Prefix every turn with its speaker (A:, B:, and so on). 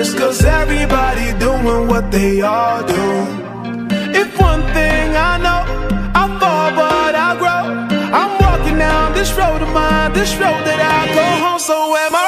A: just cause everybody doing what they all do. If one thing I know, I fall but I grow. I'm walking down this road of mine, this road that I go home. So am I